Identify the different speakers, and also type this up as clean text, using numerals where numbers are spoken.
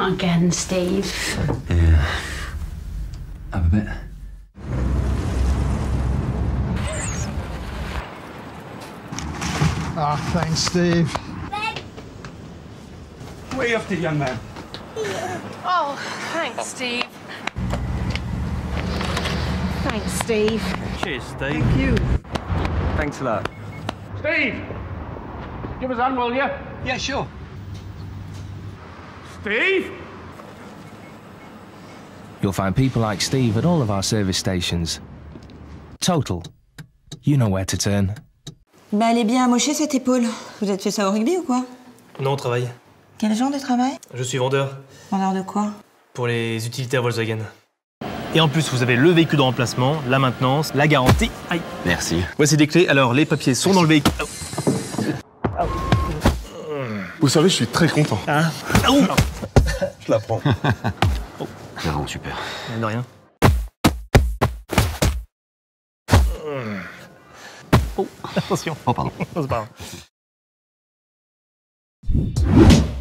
Speaker 1: Not again, Steve.
Speaker 2: Yeah. Have a bit.
Speaker 3: Ah, thanks, Steve.
Speaker 4: Where are you off to, young man?
Speaker 1: Oh, thanks, Steve. Thanks, Steve.
Speaker 4: Cheers, Steve.
Speaker 3: Thank you.
Speaker 4: Thanks a lot. Steve! Give us on, will you?
Speaker 2: Yeah, sure.
Speaker 4: Steve?
Speaker 5: You'll find people like Steve at all of our service stations. Total. You know where to turn.
Speaker 6: Bah, elle est bien amochée, cette épaule. Vous êtes fait ça au rugby ou quoi?
Speaker 7: Non, au travail.
Speaker 6: Quel genre de travail?
Speaker 7: Je suis vendeur.
Speaker 6: Vendeur de quoi?
Speaker 7: Pour les utilitaires Volkswagen. Et en plus, vous avez le véhicule de remplacement, la maintenance, la garantie. Aïe.
Speaker 2: Merci.
Speaker 7: Voici des clés. Alors, les papiers sont dans le véhicule.
Speaker 8: Vous savez, je suis très content.
Speaker 7: Ah.
Speaker 8: Je la prends.
Speaker 2: C'est vraiment super.
Speaker 7: De rien. Oh, attention.
Speaker 2: Oh, pardon.
Speaker 7: C'est pas grave.